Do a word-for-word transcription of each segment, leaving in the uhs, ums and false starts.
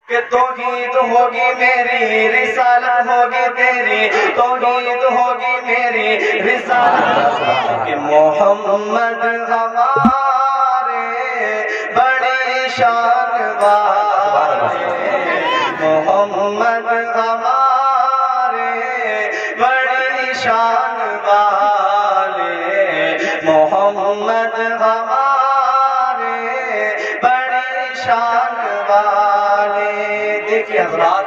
کہ توحید ہوگی میری رسالت ہوگی تیری، توحید ہوگی میری رسالت، کہ محمد ہمارے بڑی شان والے، محمد ہمارے بڑی شان والے، محمد ہمارے بڑی شان والے۔ دیکھیے حضرات،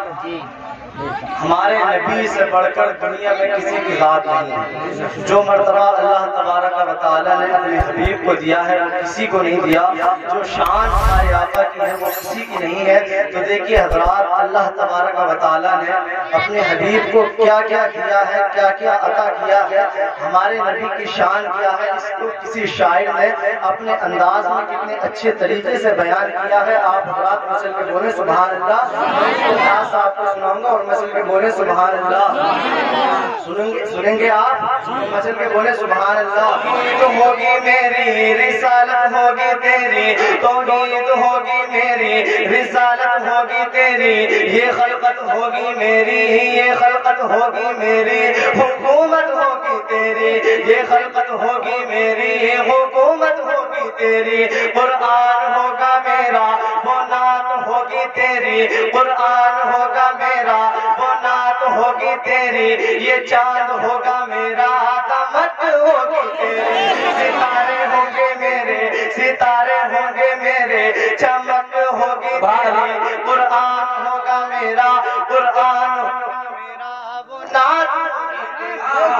ہمارے نبی سے بڑھ کر دنیا میں کسی کی ذات نہیں ہے۔ جو مرتبہ اللہ تبارک و تعالیٰ نے اپنے حبیب کو دیا ہے وہ کسی کو نہیں دیا، جو شان ہمارے آقا کی ہے وہ کسی کی نہیں ہے۔ تو دیکھیے حضرات، اللہ تبارک و تعالیٰ نے اپنے حبیب کو کیا کیا دیا ہے، کیا کیا عطا کیا ہے، ہمارے نبی کی شان کیا ہے، اس کو کسی شاعر نے اپنے انداز میں کتنے اچھے طریقے سے بیان کیا ہے۔ آپ حضرات مسل کے بولے سبحان اللہ، میں صاحب کو سناؤں گا اور مسل کے بولے سبحان اللہ، سنیں گے آپ، مسل کے بولے سبحان اللہ۔ تو ہوگی میری رسالت ہوگی تیری، توحید ہوگی میری رسالت ہوگی تیری، یہ خلقت ہوگی میری، یہ خلقت ہوگی میری، حکومت ہوگی تیری، یہ خلقت ہوگی میری، حکومت ہوگی تیری، قرآن ہوگا میرا وہ نعت ہوگی تیری، قرآن ہوگا میرا وہ نعت ہوگی تیری، یہ چاند ہوگا میرا دمک ہوگی تیری، ستارے ہوں گے میرے، ستارے ہوں گے میرے، چمک ہوگی تیری، قرآن ہوگا میرا، قرآن ہوگا میرا وہ نعت ہوگی تیری۔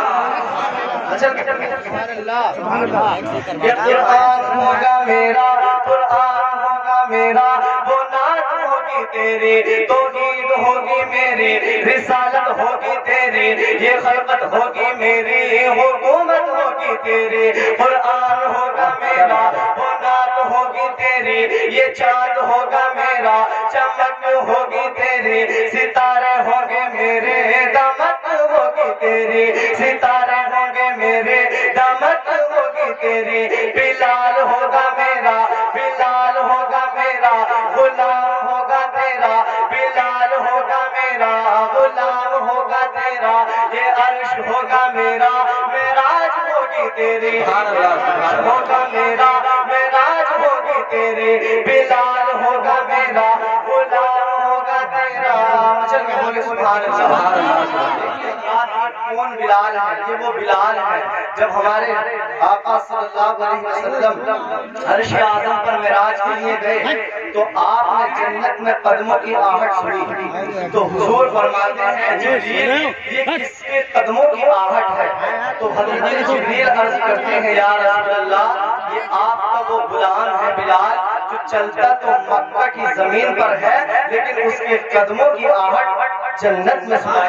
قرآن ہوگا میرا، قرآن ہوگا میرا وہ نعت ہوگی تیری، توحید ہوگی میری، رسالت ہوگی تیری، یہ خلقت ہوگی میری، حکومت ہوگی تیری، قرآن ہوگا میرا وہ نعت ہوگی تیری، یہ چاند ہوگا میرا، چمک ہوگی تیری، ستارے ہوں گے میرے، دمک ہوگی تیری، ستارے ہوں گے میرے، دمک ہوگی تیری، بلال ہوگا میرا، بلال ہوگا میرا، غلام ہوگا تیرا، بلال ہوگا میرا، غلام ہوگا تیرا، یہ عرش ہوگا میرا، معراج ہوگی تیری، عرش ہوگا میرا، معراج ہوگی تیری، بلال ہوگا میرا، غلام ہوگا تیرا۔ چل کے بولے سبحان اللہ۔ کون بلال ہے؟ یہ وہ بلال ہے جب ہمارے آقا صلی اللہ علیہ وسلم عرش اعظم پر معراج کے لیے گئے تو آپ نے جنت میں قدموں کی آہٹ سنی، تو حضور فرماتے ہیں جبریل یہ کس کے قدموں کی آہٹ ہے؟ تو حضرت جبریل عرض کرتے ہیں یا رسول اللہ یہ آپ کا وہ غلام ہے بلال جو چلتا تو مکہ کی زمین پر ہے لیکن اس کے قدموں کی آہٹ جنت میں سنائی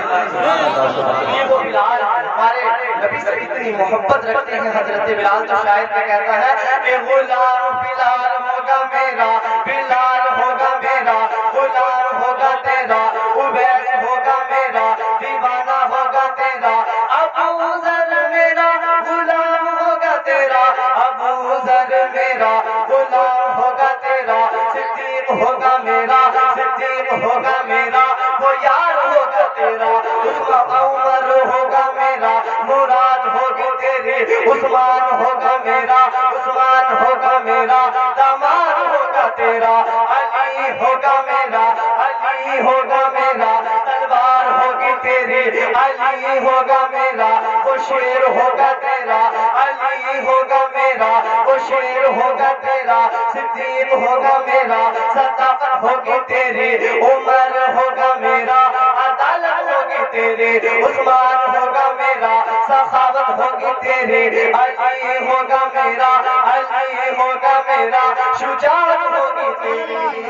دیتی۔ یہ وہ بلال ہمارے نبی سے اتنی محبت رکھتے ہیں حضرت بلال، تو شاید میں کہتا ہے کہ غلام بلال ہوگا میرا، بلال ہوگا میرا، غلام ہوگا تیرا، عبیس ہوگا میرا، دیوانہ ہوگا تیرا، ابو ذر میرا غلام ہوگا تیرا، ابو ذر میرا غلام ہوگا تیرا، صدیق ہوگا میرا، صدیق ہوگا میرا، وہ یار ہوگا تیرا، عمر ہوگا میرا، مراد ہوگی تیری، عثمان ہوگا میرا، عثمان ہوگا میرا، داماد ہوگا تیرا، علی ہوگا میرا، علی ہوگا میرا، تلوار ہوگی تیری، علی ہوگا میرا، وہ شیر ہوگا تیرا، علی ہوگا میرا، وہ شیر ہوگا تیرا، صدیق ہوگا میرا، صداقت ہوگی تیری، عمر ہوگا میرا، عدالت ہوگی تیری، عثمان ہوگا میرا، سخاوت ہوگی تیری، علی ہوگا میرا، علی ہوگا میرا، شجاعت ہوگی تیری،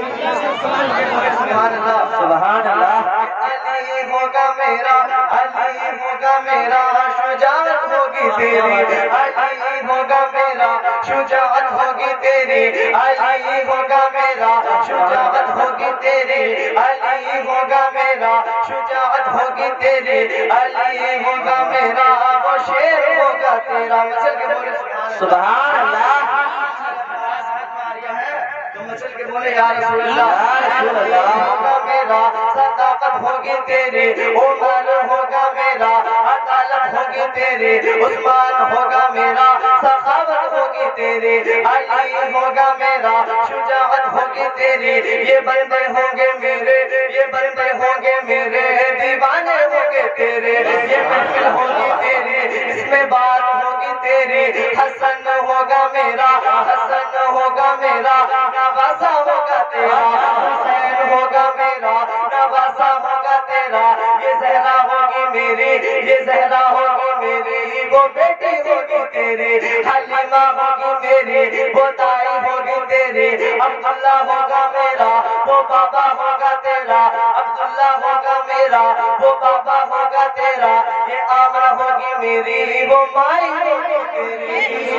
سبحان اللہ سبحان اللہ، علی ہوگا میرا، علی ہوگا میرا، شجاعت ہوگی تیری، علی ہوگا میرا، شجاعت ہوگی تیری، علی ہوگا میرا، شجاعت ہوگی تیری، علی ہوگا میرا، شجاعت ہوگی تیری، علی ہوگا میرا، وہ شیر ہوگا تیرا۔ مچل کے بولے سبحان اللہ، تو مچل کے بولے یا رسول اللہ ہوگا میرا صداقت ہوگی تیری عمر ہوگا میرا عدالت ہوگی تیری عثمان ہوگا میرا سخاوت ہوگی تیری علی ہوگا میرا شجاعت ہوگی تیری یہ بندے ہوں گے میرے یہ بندے ہوں گے میرے دیوانے ہوں گے تیرے یہ محفل ہوگی تیری اس میں بات ہوگی تیری حسن ہوگا میرا حسن ہوگا میرا نواسا ہوگا تیرا حسین ہوگا میرا نواسا ہوگا تیرا یہ زہرا ہوگی میری یہ زہرا ہوگی میری وہ بیٹی ہوگی تیری حلیمہ ہوگی میری وہ تائی ہوگی تیری عبداللہ ہوگا میرا وہ بابا ہوگا تیرا عبداللہ ہوگا میرا وہ بابا ہوگا تیرا یہ آمنہ ہوگی میری وہ مائی ہوگی تیری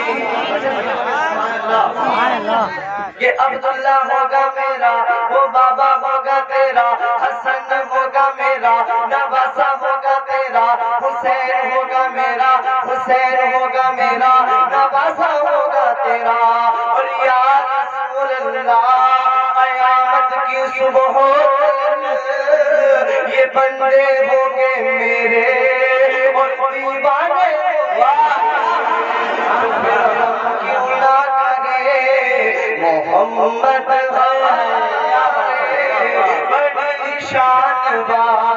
یہ عبداللہ ہوگا میرا وہ بابا ہوگا تیرا حسن ہوگا میرا نواسا ہوگا تیرا حسین ہوگا میرا حسین ہوگا میرا نواسا ہوگا تیرا اور یا رسول اللہ قیامت کی صبح یہ بندے ہوں گے میرے اور دیوانے کیوں نہ کہے محمد ہے بڑی شان والا